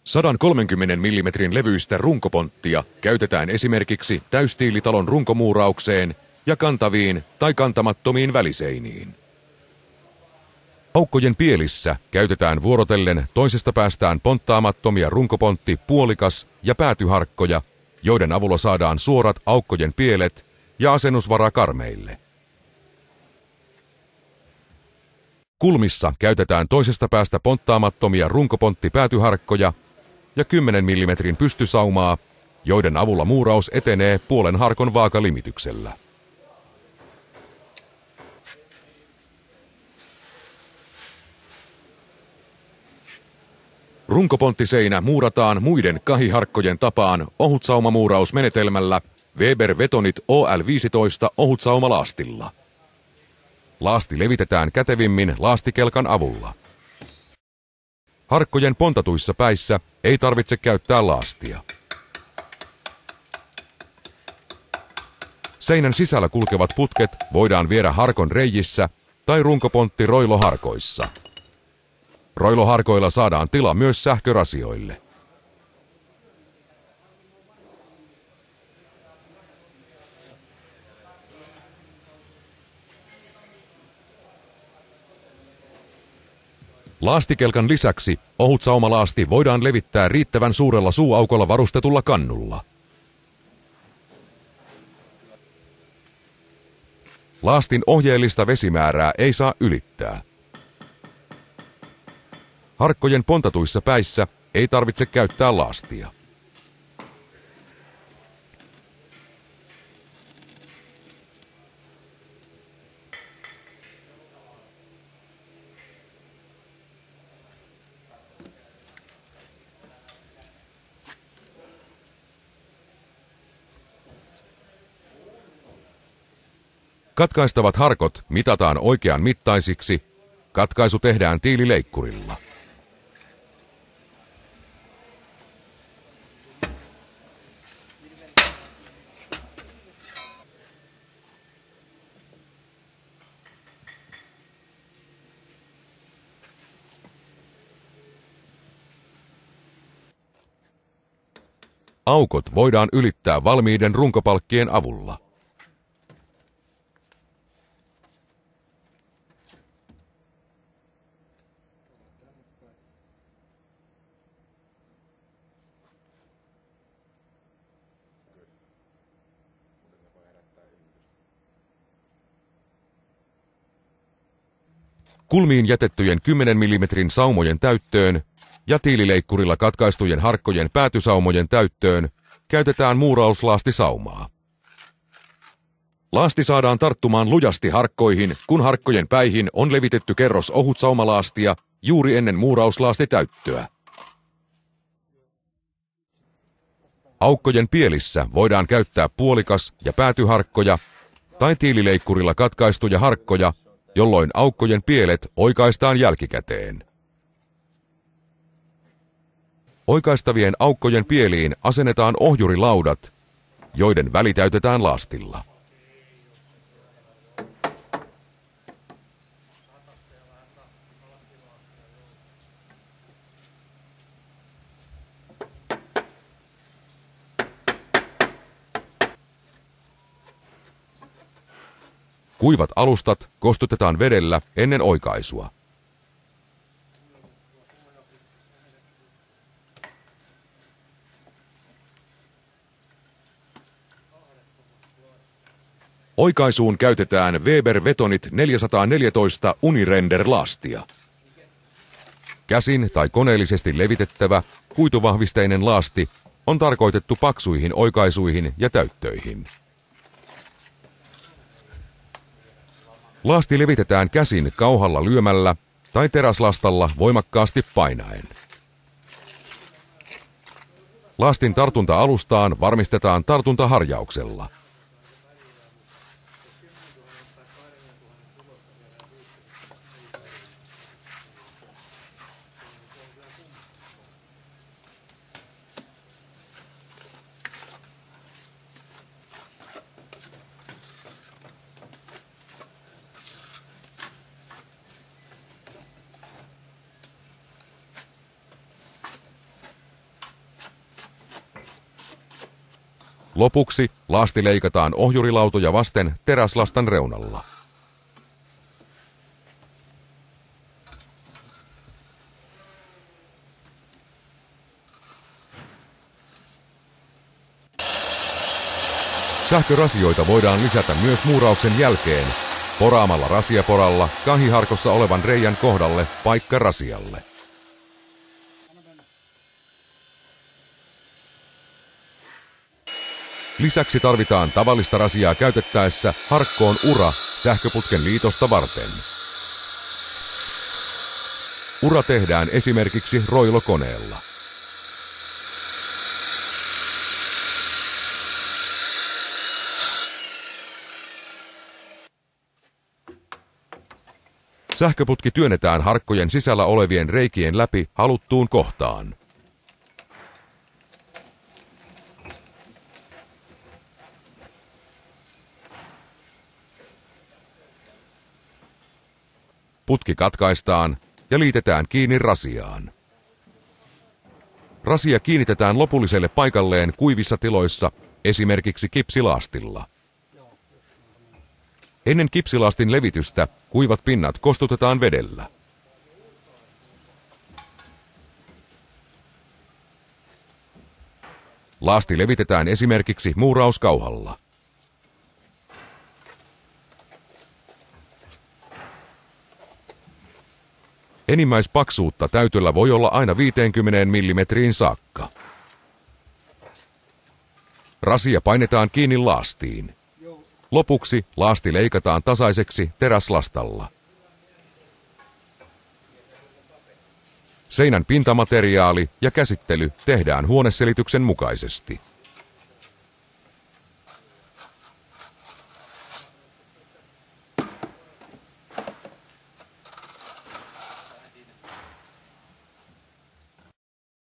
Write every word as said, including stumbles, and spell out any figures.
sata kolmekymmentä millimetrin levyistä runkoponttia käytetään esimerkiksi täystiilitalon runkomuuraukseen ja kantaviin tai kantamattomiin väliseiniin. Aukkojen pielissä käytetään vuorotellen toisesta päästään ponttaamattomia runkopontti, puolikas ja päätyharkkoja, joiden avulla saadaan suorat aukkojen pielet ja asennusvara karmeille. Kulmissa käytetään toisesta päästä ponttaamattomia runkopontti-päätyharkkoja ja kymmenen millimetrin pystysaumaa, joiden avulla muuraus etenee puolen harkon vaakalimityksellä. Runkoponttiseinä muurataan muiden kahiharkkojen tapaan ohutsaumamuurausmenetelmällä Weber Vetonit O L viisitoista ohutsaumalaastilla. Laasti levitetään kätevimmin laastikelkan avulla. Harkkojen pontatuissa päissä ei tarvitse käyttää laastia. Seinän sisällä kulkevat putket voidaan viedä harkon reijissä tai runkopontti roiloharkoissa. Roiloharkoilla saadaan tila myös sähkörasioille. Laastikelkan lisäksi ohutsaumalaasti voidaan levittää riittävän suurella suuaukolla varustetulla kannulla. Laastin ohjeellista vesimäärää ei saa ylittää. Harkkojen pontatuissa päissä ei tarvitse käyttää laastia. Katkaistavat harkot mitataan oikean mittaisiksi. Katkaisu tehdään tiilileikkurilla. Aukot voidaan ylittää valmiiden runkopalkkien avulla. Kulmiin jätettyjen kymmenen millimetrin saumojen täyttöön ja tiilileikkurilla katkaistujen harkkojen päätysaumojen täyttöön käytetään muurauslaastisaumaa. Laasti saadaan tarttumaan lujasti harkkoihin, kun harkkojen päihin on levitetty kerros ohutsaumalaastia juuri ennen muurauslaastitäyttöä. Aukkojen pielissä voidaan käyttää puolikas- ja päätyharkkoja tai tiilileikkurilla katkaistuja harkkoja, jolloin aukkojen pielet oikaistaan jälkikäteen. Oikaistavien aukkojen pieliin asennetaan ohjurilaudat, joiden väli täytetään laastilla. Kuivat alustat kostutetaan vedellä ennen oikaisua. Oikaisuun käytetään Weber Vetonit neljäsataaneljätoista Unirender-laastia. Käsin tai koneellisesti levitettävä kuituvahvisteinen laasti on tarkoitettu paksuihin oikaisuihin ja täyttöihin. Laasti levitetään käsin kauhalla lyömällä tai teräslastalla voimakkaasti painaen. Laastin tartunta-alustaan varmistetaan tartuntaharjauksella. Lopuksi laasti leikataan ohjurilautoja vasten teräslastan reunalla. Sähkörasioita voidaan lisätä myös muurauksen jälkeen poraamalla rasiaporalla kahiharkossa olevan reijän kohdalle paikka rasialle. Lisäksi tarvitaan tavallista rasiaa käytettäessä harkkoon ura sähköputken liitosta varten. Ura tehdään esimerkiksi roilokoneella. Sähköputki työnnetään harkkojen sisällä olevien reikien läpi haluttuun kohtaan. Putki katkaistaan ja liitetään kiinni rasiaan. Rasia kiinnitetään lopulliselle paikalleen kuivissa tiloissa, esimerkiksi kipsilaastilla. Ennen kipsilaastin levitystä kuivat pinnat kostutetaan vedellä. Laasti levitetään esimerkiksi muurauskauhalla. Enimmäispaksuutta täytöllä voi olla aina viisikymmentä millimetriin saakka. Rasia painetaan kiinni laastiin. Lopuksi laasti leikataan tasaiseksi teräslastalla. Seinän pintamateriaali ja käsittely tehdään huoneselityksen mukaisesti.